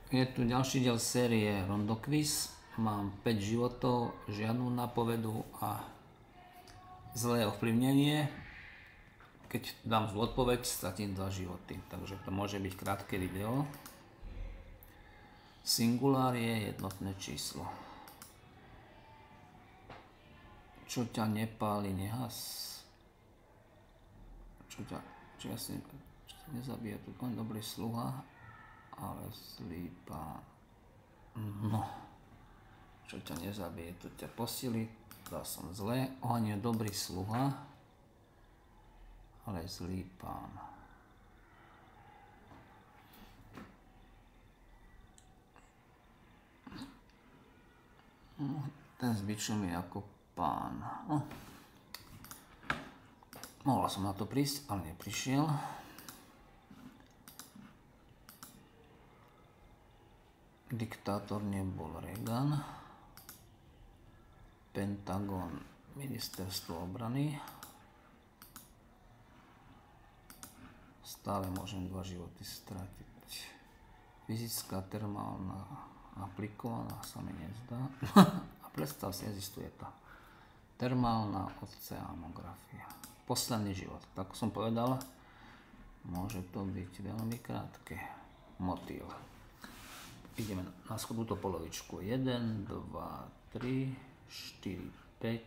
Je tu ďalší diel série Rondo Quiz. Mám 5 životov, žiadnu nápovedu a zlé ovplyvnenie. Keď dám zlú odpoveď, stratím 2 životy. Takže to môže byť krátke video. Singulár je jednotné číslo. Čo ťa nepáli, nehas. Čo ťa nezabije, tu len dobrý sluha, ale zlý pán. No, čo ťa nezabije, to ťa posili, dal som zlé. Oheň je dobrý sluha, ale zlý pán. No, ten s bičom je ako pán. No. Mohla som na to prísť, ale neprišiel. Diktátor nebol Reagan. Pentagon, ministerstvo obrany. Stále môžem 2 životy stratiť. Fyzická, termálna, aplikovaná sa mi nezdá. A predstav si, existuje to. Termálna oceánografia. Posledný život. Tak som povedal, môže to byť veľmi krátke. Motýl. Ideme na túto polovičku. 1, 2, 3, 4, 5,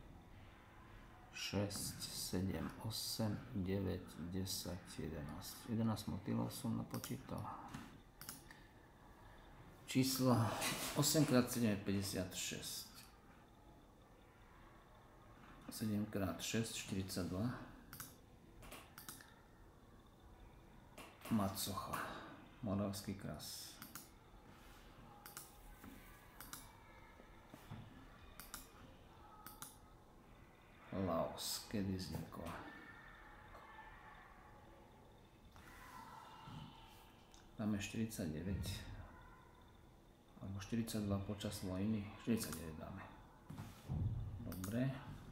6, 7, 8, 9, 10, 11. 11 motýlov som napočítal. Číslo 8x7 je 56. 7x6, 42. Macocha, Moravský kras. Laos, kedy vznikol? Dáme 49. Alebo 42 počas vojny. 49 dáme. Dobre.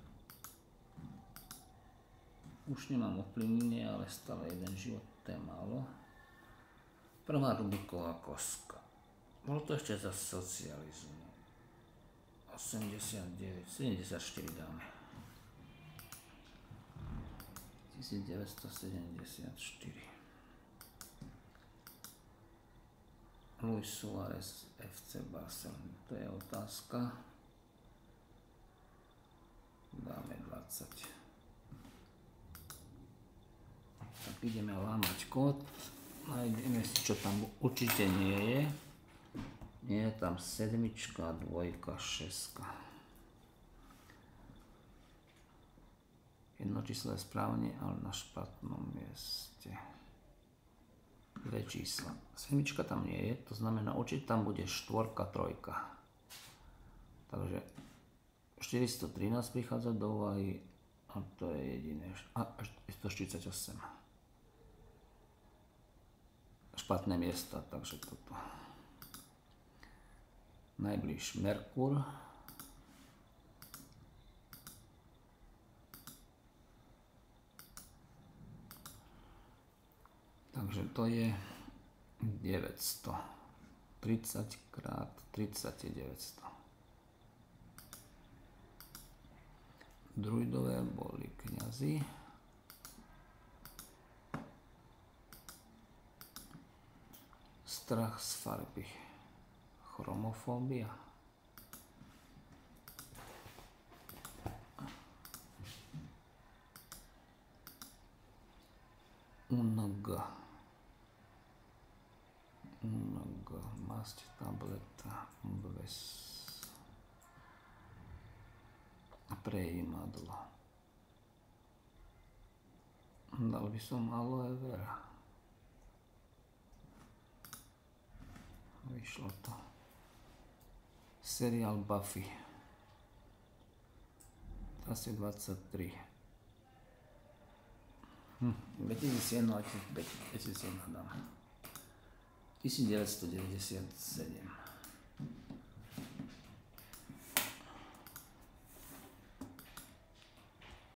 Už nemám ovplyvnenie, ale stále jeden život, to je málo. Prvá Rubiková koska. Bolo to ešte za socializmu. 89, 74 dáme. 1974. Luis Suárez, FC Barcelona. To je otázka. Dáme 20. Tak ideme lámať kód. Nájdeme si, čo tam určite nie je. Nie je tam 7, 2, 6. Jedno číslo je správne, ale na špatnom mieste. 2 čísla. 7 tam nie je, to znamená, určite tam bude 4, 3. Takže 413 prichádza do úvahy a to je jediné. A 148. Špatné miesta, takže toto. Najbliž Merkur. Takže to je 900. 30 krát 30 je 900. Druidové boli kňazi. Strach z farby. Chromofóbia. UNG. Masť, tableta, obves. Prejímadlo. Dal by som aloe vera. Vyšlo to. Seriál Buffy. Asi 23. 2001 a 2001 dám. 1997.